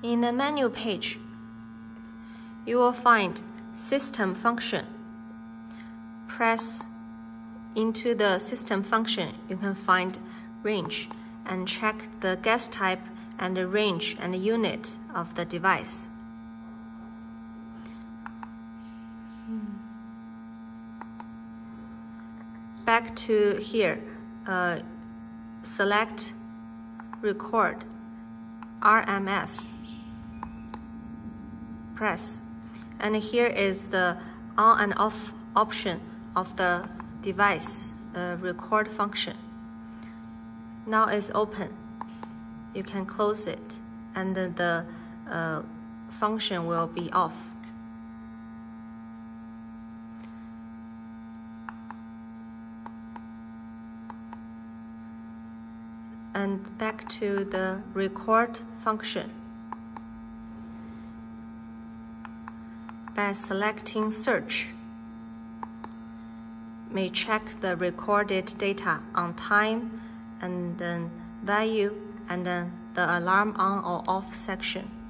In the menu page, you will find System Function. Press into the System Function. You can find Range and check the gas type and the range and the unit of the device. Back to here, select Record RMS. Press, and here is the on and off option of the device record function. Now it's open. You can close it, and then the function will be off. And back to the record function. By selecting Search, may check the recorded data on time and then value and then the alarm on or off section.